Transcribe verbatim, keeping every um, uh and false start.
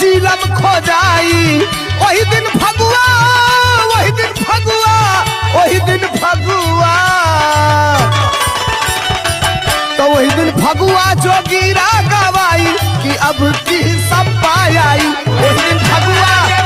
सीलम खो जाई। वही दिन फगुआ वही दिन फगुआ वही दिन फगुआ तो वही दिन फगुआ जो गिरा गवाई कि अब की सब पाई। वही दिन फगुआ